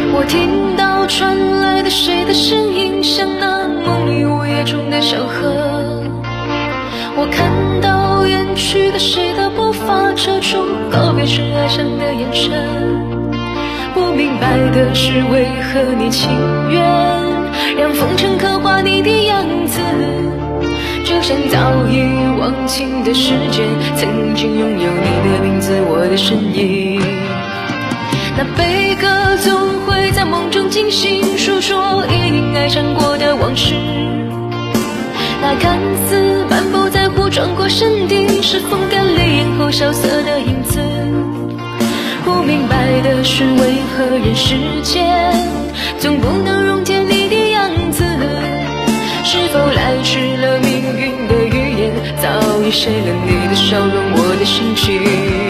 我听到传来的谁的声音，像那梦里午夜中的小河。我看到远去的谁的步伐，遮住告别时哀伤的眼神。不明白的是，为何你情愿让风尘刻画你的样子，就像早已忘情的世界，曾经拥有你的名字，我的身影。那悲歌总会在梦中惊醒，诉说已经爱上过的往事。那看似满不在乎转过身的，是风干泪眼后萧瑟的影子。不明白的是，为何人世间总不能溶解你的样子？是否来迟了命运的预言，早已写了你的笑容，我的心情。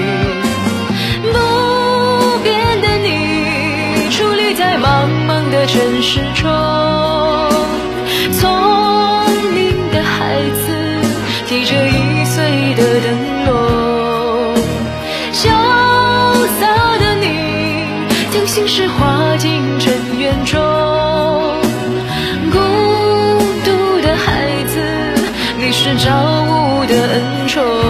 不变的你，矗立在茫茫的尘世中，聪明的孩子提着易碎的灯笼，潇洒的你将心事化进尘缘中，孤独的孩子，你是造物的恩宠。